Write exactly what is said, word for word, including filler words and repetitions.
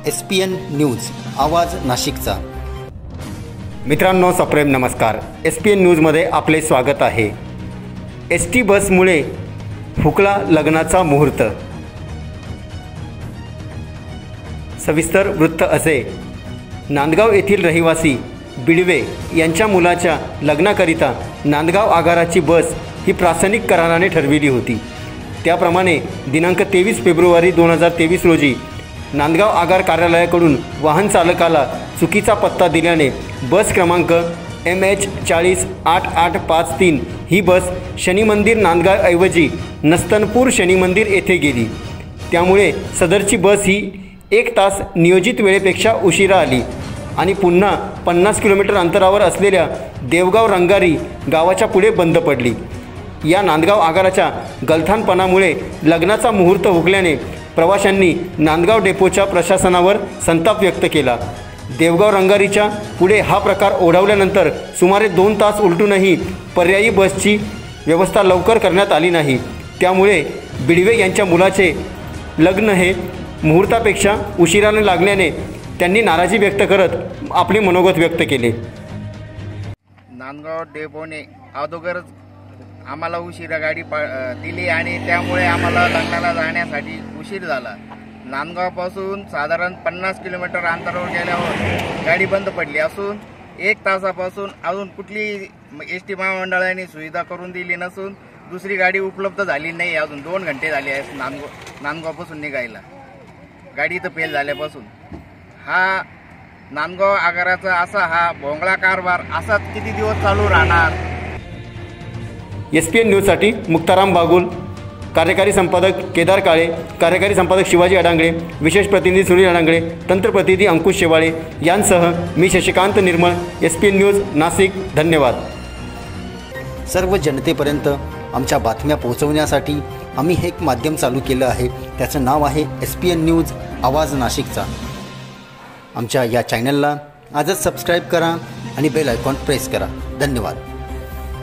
S P N news आवाज नाशिकचा। मित्रांनो सप्रेम नमस्कार। एस पी एन न्यूजमध्ये आपले स्वागत आहे। एस टी बसमुळे हुकला लग्नाचा मुहूर्त। सविस्तर वृत्त असे, नांदगाव येथील रहिवासी बिडवे यांच्या मुलाच्या लग्नाकरिता नांदगाव आगाराची बस ही प्रासनिक कराराने ठरविली होती। त्याप्रमाणे दिनांक तेवीस फेब्रुवारी दोन हजार तेवीस रोजी नांदगाव आगार कार्यालयाकडून वाहन चालकाला चुकीचा पत्ता दिल्याने बस क्रमांक एम एच चाळीस आठ आठ पाच तीन ही बस शनी मंदिर नांदगावऐवजी नस्तनपूर शनी मंदिर येथे गेली। त्यामुळे सदरची बस ही एक तास नियोजित वेळेपेक्षा उशिरा आली आणि पुन्हा पन्नास किलोमीटर अंतरावर असलेल्या देवगाव रंगारी गावाच्या पुढे बंद पडली। या नांदगाव आगाराच्या गलथानपणामुळे लग्नाचा मुहूर्त हुकल्याने प्रवाशांनी नांदगाव डेपोच्या प्रशासनावर संताप व्यक्त केला। देवगाव रंगारीच्या पुढे हा प्रकार ओढवल्यानंतर सुमारे दोन तास उलटूनही पर्यायी बसची व्यवस्था लवकर करण्यात आली नाही। त्यामुळे बिडवे यांच्या मुलाचे लग्न हे मुहूर्तापेक्षा उशिराने लागल्याने त्यांनी नाराजी व्यक्त करत आपले मनोगत व्यक्त केले। नांदगाव डेपोने अगोदरच आम्हाला उशिरा गाडी दिली आणि त्यामुळे आम्हाला लग्नाला जाण्यासाठी उशीर झाला। नांदगावपासून साधारण पन्नास किलोमीटर अंतरावर गेल्यावर गाडी बंद पडली असून एक तासापासून अजून कुठली एस टी महामंडळाने सुविधा करून दिली नसून दुसरी गाडी उपलब्ध झाली नाही। अजून दोन घंटे झाले आहेत नांदगाव नांदगावपासून निघायला, गाडी तर फेल झाल्यापासून। हा नांदगाव आगाराचा असा हा भोंगळा कारभार असाच किती दिवस चालू राहणार। एस पी एन न्यूजसाठी मुक्ताराम बागुल, कार्यकारी संपादक केदार काळे, कार्यकारी संपादक शिवाजी अडांगळे, विशेष प्रतिनिधी सुनील अडांगळे, तंत्रप्रतिनिधी अंकुश शेवाळे यांसह मी Shashikant Nirmal, S P N news Nashik. धन्यवाद। सर्व जनतेपर्यंत आमच्या बातम्या पोहोचवण्यासाठी आम्ही हे एक माध्यम चालू केलं आहे। त्याचं नाव आहे एस पी एन न्यूज आवाज नाशिकचा। आमच्या या चॅनलला आजच सबस्क्राईब करा आणि बेल आयकॉन प्रेस करा। धन्यवाद।